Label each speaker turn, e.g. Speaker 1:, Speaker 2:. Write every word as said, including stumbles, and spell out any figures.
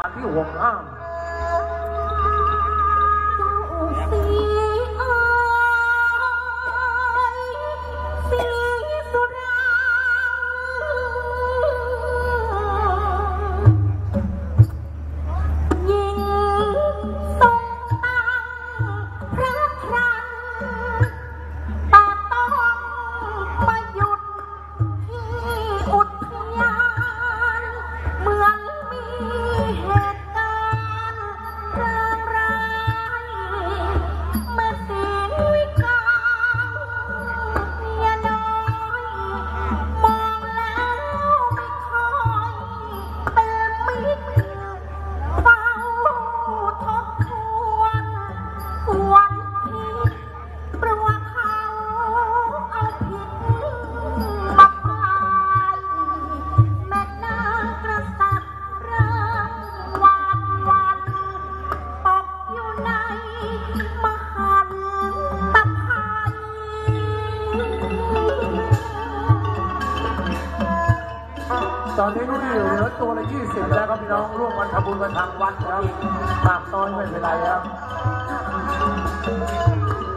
Speaker 1: ที่ห่วงห้ามตอนนี้ลูกที่เหลือตัวละยี่สิบแล้วครับพี่น้องร่วมกันทำบุญกันทางวัดครับหากน้อยไม่เป็นไรครับ